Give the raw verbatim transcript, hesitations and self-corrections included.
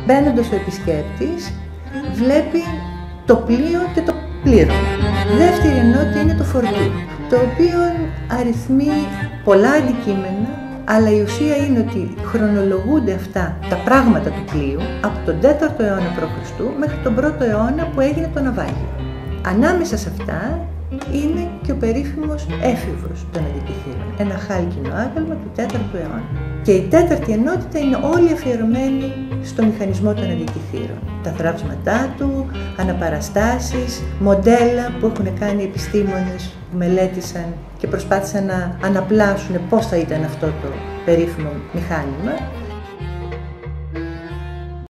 Μπαίνοντας ο επισκέπτης, βλέπει το πλοίο και το πλήρωμα. Δεύτερη ενότητα είναι το φορτίο, το οποίο αριθμεί πολλά αντικείμενα, αλλά η ουσία είναι ότι χρονολογούνται αυτά τα πράγματα του πλοίου από τον τέταρτο αιώνα προ Χριστού μέχρι τον πρώτο αιώνα που έγινε το ναυάγιο. Ανάμεσα σε αυτά είναι και ο περίφημος έφηβος των αντικειθήρων, ένα χάλκινο άγαλμα του τέταρτου αιώνα. Και η τέταρτη ενότητα είναι όλοι αφιερωμένοι στο μηχανισμό των αντικειθήρων. Τα θράψματά του, αναπαραστάσεις, μοντέλα που έχουν κάνει επιστήμονες που μελέτησαν και προσπάθησαν να αναπλάσουν πώς θα ήταν αυτό το περίφημο μηχάνημα.